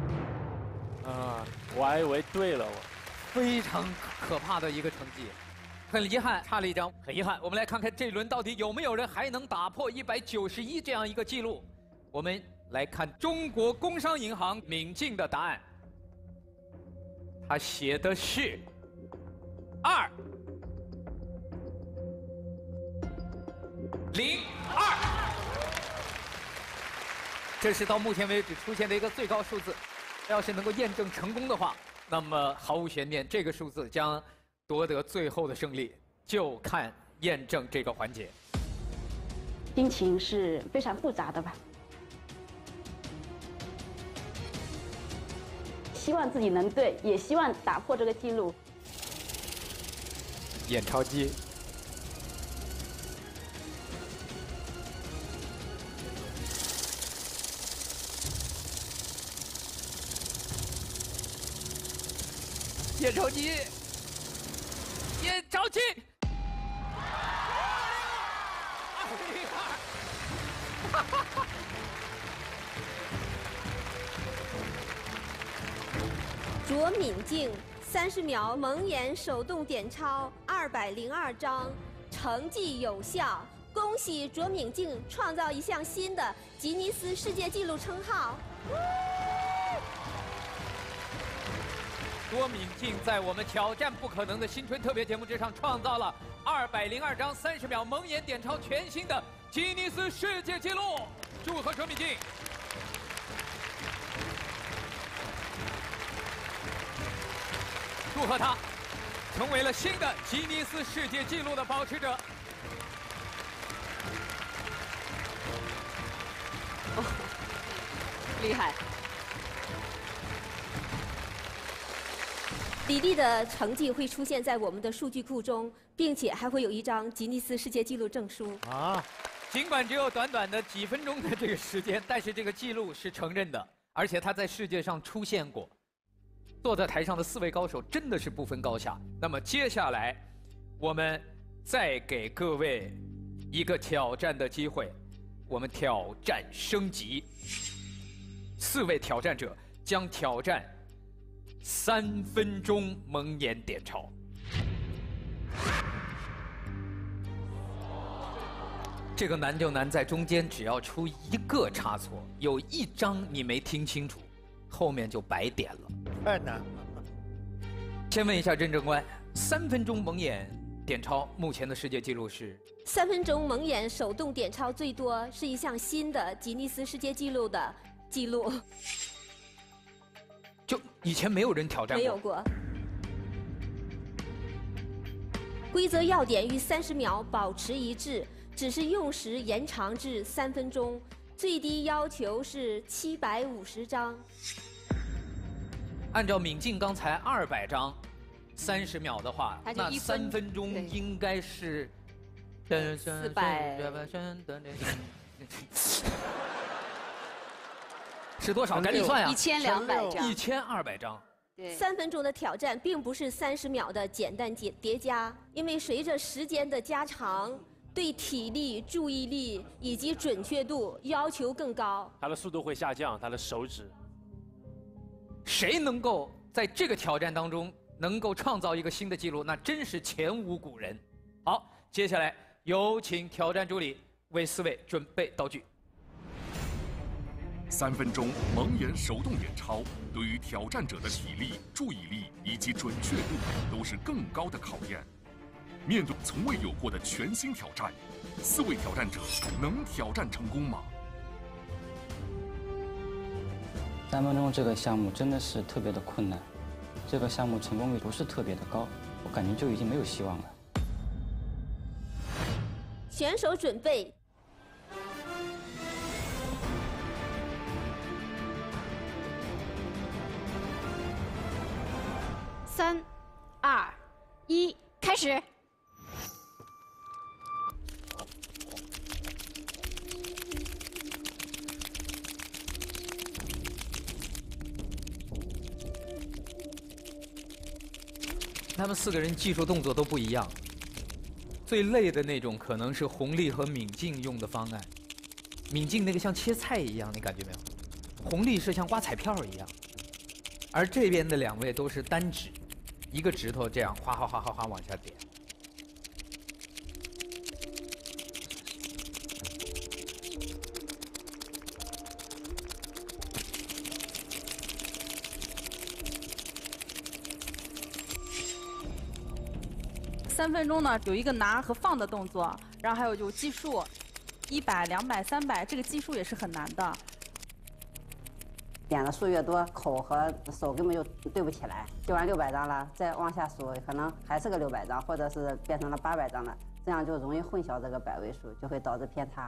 我还以为对了， 非常可怕的一个成绩，很遗憾差了1张，很遗憾。我们来看看这轮到底有没有人还能打破191这样一个记录。我们来看中国工商银行闵静的答案，他写的是这是到目前为止出现的一个最高数字。要是能够验证成功的话，那么毫无悬念，这个数字将夺得最后的胜利。就看验证这个环节。 心情是非常复杂的吧。希望自己能对，也希望打破这个记录。 验钞机。验钞机。验钞机。 卓敏静30秒蒙眼手动点钞202张，成绩有效，恭喜卓敏静创造一项新的吉尼斯世界纪录称号。 卓敏静在我们挑战不可能的新春特别节目之上创造了202张30秒蒙眼点钞全新的吉尼斯世界纪录，祝贺卓敏静！祝贺他成为了新的吉尼斯世界纪录的保持者。 哦，厉害！ 李丽的成绩会出现在我们的数据库中，并且还会有一张吉尼斯世界纪录证书。 啊，尽管只有短短的几分钟的这个时间，但是这个记录是承认的，而且它在世界上出现过。坐在台上的4位高手真的是不分高下。那么接下来，我们再给各位一个挑战的机会，我们挑战升级。4位挑战者将挑战3分钟蒙眼点钞。这个难就难在中间，只要出一个差错，有一张你没听清楚，后面就白点了。 太难了。 先问一下任正官，3分钟蒙眼点钞目前的世界纪录是 ？3分钟蒙眼手动点钞最多是一项新的吉尼斯世界纪录的记录。 就以前没有人挑战过。 没有过。规则要点与30秒保持一致，只是用时延长至3分钟，最低要求是750张。 按照敏静刚才200张，30秒的话，那3分钟应该是是多少？赶紧算呀 ！1200张。 1200张。 对。 3分钟的挑战并不是30秒的简单叠加，因为随着时间的加长，对体力、注意力以及准确度要求更高。 他的速度会下降，他的手指。 谁能够在这个挑战当中能够创造一个新的纪录，那真是前无古人。好，接下来有请挑战助理为4位准备道具。 3分钟蒙眼手动点钞，对于挑战者的体力、注意力以及准确度都是更高的考验。面对从未有过的全新挑战，4位挑战者能挑战成功吗 ？3分钟这个项目真的是特别的困难，这个项目成功率不是特别的高，我感觉就已经没有希望了。 选手准备。 3、2、1，开始。 他们4个人技术动作都不一样，最累的那种可能是弘历和敏静用的方案。敏静那个像切菜一样，你感觉没有？弘历是像刮彩票一样，而这边的2位都是单指，一个指头这样哗哗哗哗哗往下点。 3分钟呢，有一个拿和放的动作，然后还有就是计数， 100、200、300，这个计数也是很难的。 点的数越多，口和手根本就对不起来。就完600张了，再往下数，可能还是个600张，或者是变成了800张了，这样就容易混淆这个百位数，就会导致偏差。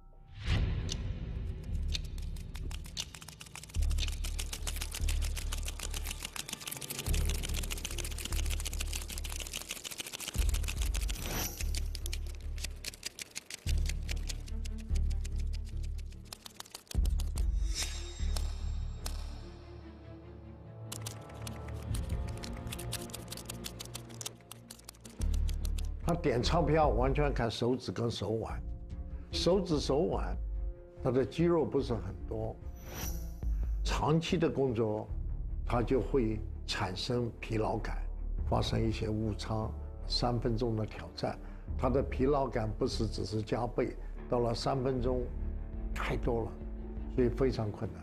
他点钞票完全看手指跟手腕，手指手腕，他的肌肉不是很多，长期的工作，他就会产生疲劳感，发生一些误差。3分钟的挑战，他的疲劳感不是只是加倍，到了3分钟，太多了，所以非常困难。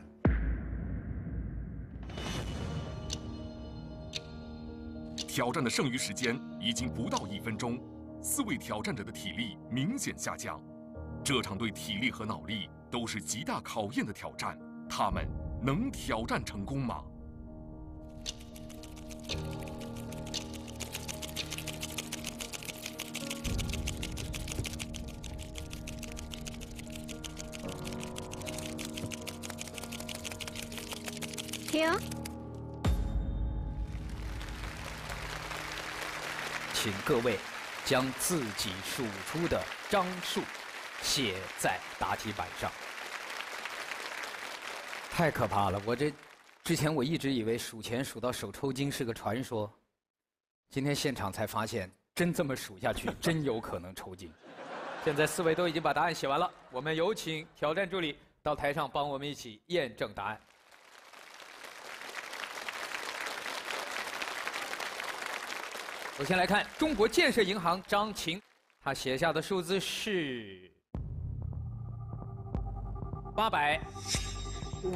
挑战的剩余时间已经不到1分钟，4位挑战者的体力明显下降。这场对体力和脑力都是极大考验的挑战，他们能挑战成功吗？ 停。 请各位将自己数出的张数写在答题板上。太可怕了！之前我一直以为数钱数到手抽筋是个传说，今天现场才发现，真这么数下去，真有可能抽筋。现在4位都已经把答案写完了，我们有请挑战助理到台上帮我们一起验证答案。首先来看中国建设银行张琴，他写下的数字是800。哇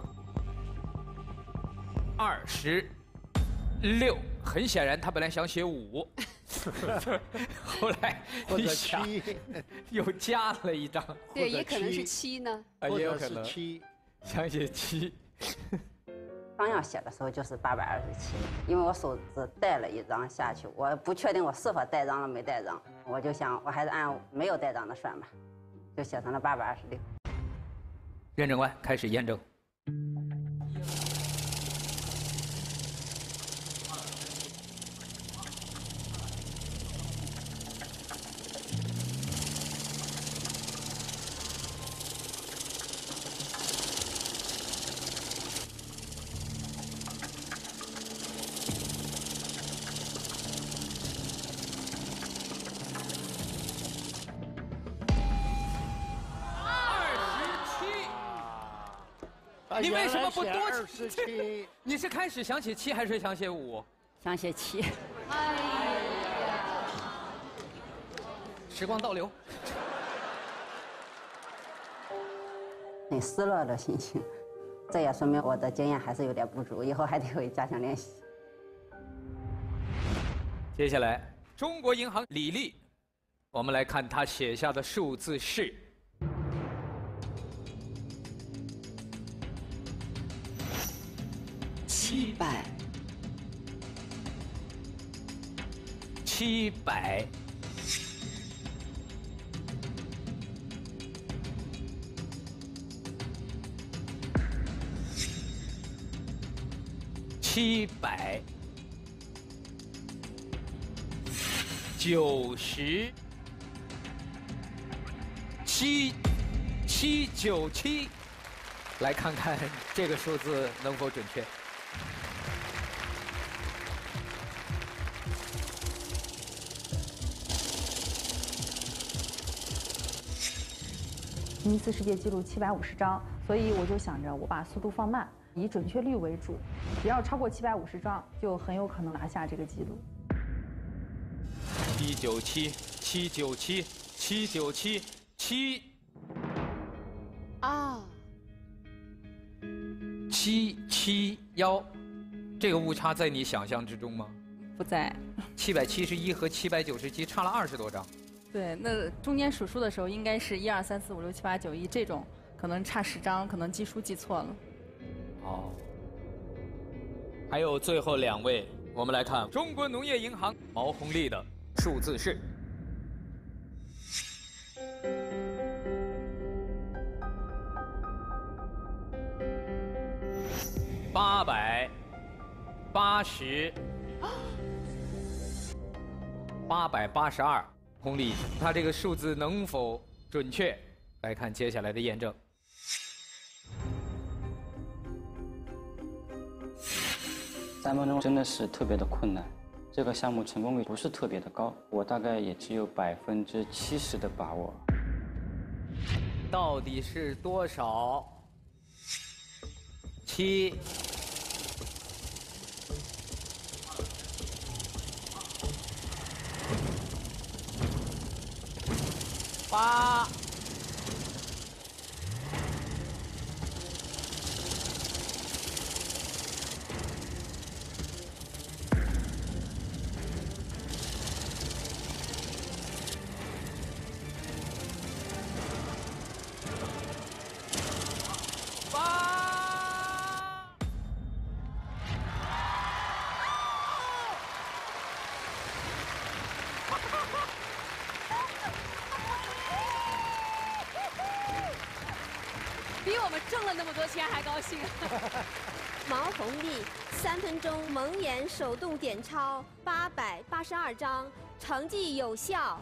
，26。很显然，他本来想写5，后来一想又加了一张。 对，也可能是7呢。 也有可能7，想写7。 刚要写的时候就是827，因为我手指带了一张下去，我不确定我是否带张了没带张，我就想我还是按没有带张的算吧，就写成了826。 验证官开始验证。你为什么不多写？你是开始想写7还是想写5？ 想写7。 哎呀！ 时光倒流。 很失落的心情，这也说明我的经验还是有点不足，以后还得会加强练习。 接下来，中国银行李丽，我们来看他写下的数字是 700。 700。797，来看看这个数字能否准确。 吉尼斯世界纪录750张，所以我就想着我把速度放慢，以准确率为主，只要超过750张，就很有可能拿下这个纪录。 797 啊 ，771，这个误差在你想象之中吗？ 不在。 771和797差了20多张。 对，那中间数数的时候应该是1、2、3、4、5、6、7、8、9、1这种，可能差10张，可能记数记错了。 哦。还有最后2位，我们来看中国农业银行毛红丽的数字是882。红丽，他这个数字能否准确？来看接下来的验证。 3分钟真的是特别的困难，这个项目成功率不是特别的高，我大概也只有70%的把握。 到底是多少？7、8、 比我们挣了那么多钱还高兴。 毛红丽3分钟蒙眼手动点钞882张，成绩有效。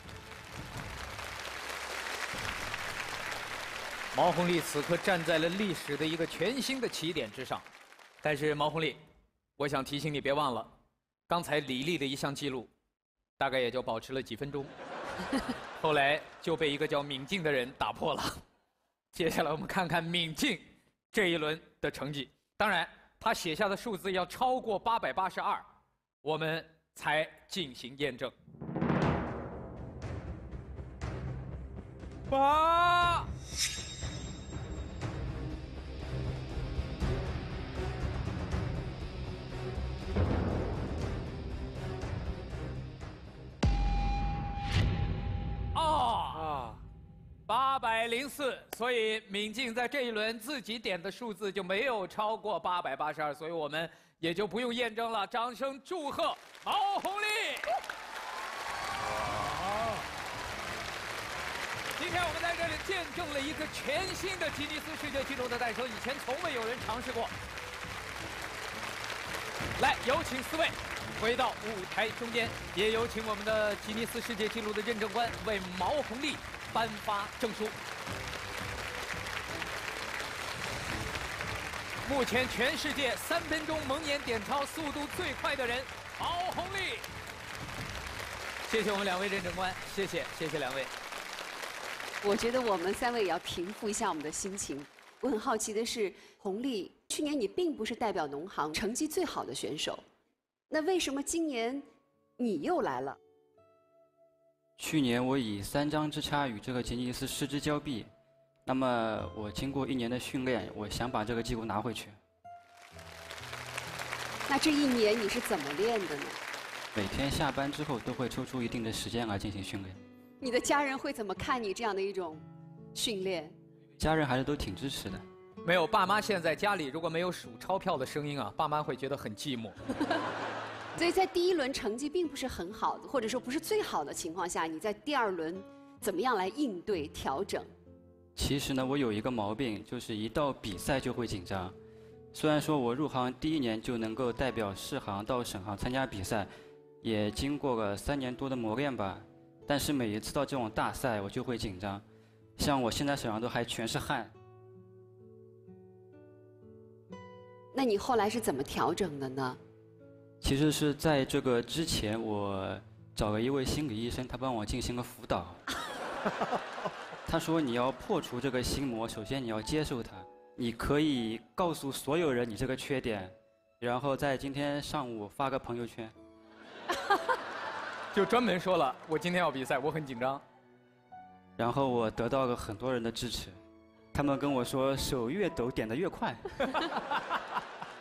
毛红丽此刻站在了历史的一个全新的起点之上，但是毛红丽，我想提醒你别忘了，刚才李丽的一项记录，大概也就保持了几分钟，后来就被一个叫闵静的人打破了。接下来我们看看闵静这一轮的成绩，当然他写下的数字要超过882，我们才进行验证。8。804，所以闵静在这一轮自己点的数字就没有超过882，所以我们也就不用验证了。掌声祝贺毛红丽！今天我们在这里见证了一个全新的吉尼斯世界纪录的诞生，以前从未有人尝试过。来，有请4位回到舞台中间，也有请我们的吉尼斯世界纪录的认证官为毛红丽颁发证书。目前全世界3分钟蒙眼点钞速度最快的人，毛红丽。谢谢我们2位认证官，谢谢2位。 我觉得我们3位也要平复一下我们的心情。我很好奇的是，红丽，去年你并不是代表农行成绩最好的选手，那为什么今年你又来了？ 去年我以3张之差与这个吉尼斯失之交臂，那么我经过1年的训练，我想把这个记录拿回去。 那这1年你是怎么练的呢？ 每天下班之后都会抽出一定的时间来进行训练。 你的家人会怎么看你这样的一种训练？ 家人还是都挺支持的。 没有，爸妈现在家里如果没有数钞票的声音啊，爸妈会觉得很寂寞。 所以在第1轮成绩并不是很好的，或者说不是最好的情况下，你在第2轮怎么样来应对调整？ 其实呢，我有一个毛病，就是一到比赛就会紧张。虽然说我入行第1年就能够代表市行到省行参加比赛，也经过了3年多的磨练吧，但是每一次到这种大赛，我就会紧张。像我现在手上都还全是汗。 那你后来是怎么调整的呢？ 其实是在这个之前，我找了一位心理医生，他帮我进行了辅导。他说你要破除这个心魔，首先你要接受它。你可以告诉所有人你这个缺点，然后在今天上午发个朋友圈。 就专门说了，我今天要比赛，我很紧张。 然后我得到了很多人的支持，他们跟我说手越抖点得越快。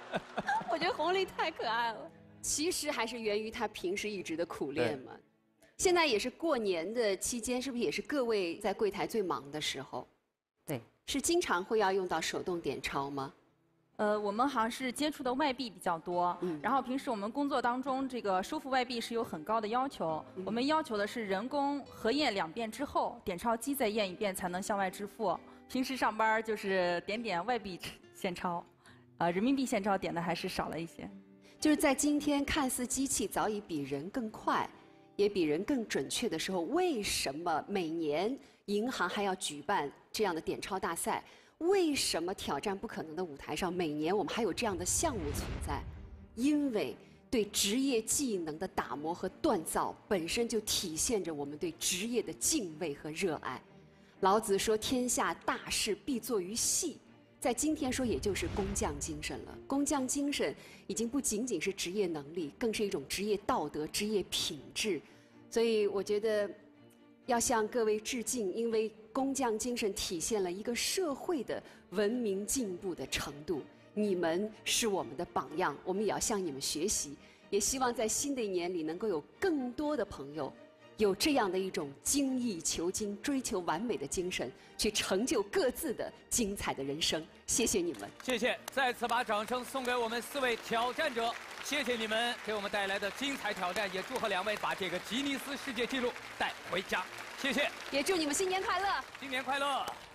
我觉得红丽太可爱了。其实还是源于她平时一直的苦练嘛。 现在也是过年的期间，是不是也是各位在柜台最忙的时候？ 对。 是经常会要用到手动点钞吗？ 我们好像是接触的外币比较多，然后平时我们工作当中，这个收付外币是有很高的要求。我们要求的是人工核验2遍之后，点钞机再验1遍才能向外支付。平时上班就是点外币现钞，人民币现钞点的还是少了一些。 就是在今天看似机器早已比人更快，也比人更准确的时候，为什么每年银行还要举办这样的点钞大赛？为什么挑战不可能的舞台上，每年我们还有这样的项目存在？因为对职业技能的打磨和锻造，本身就体现着我们对职业的敬畏和热爱。老子说：“天下大事必作于细。”在今天说，也就是工匠精神了。工匠精神已经不仅仅是职业能力，更是一种职业道德、职业品质。所以，我觉得要向各位致敬，因为工匠精神体现了一个社会的文明进步的程度。你们是我们的榜样，我们也要向你们学习。也希望在新的一年里，能够有更多的朋友有这样的一种精益求精、追求完美的精神，去成就各自的精彩的人生。谢谢你们， 谢谢！再次把掌声送给我们4位挑战者，谢谢你们给我们带来的精彩挑战，也祝贺2位把这个吉尼斯世界纪录带回家。谢谢， 也祝你们新年快乐！ 新年快乐！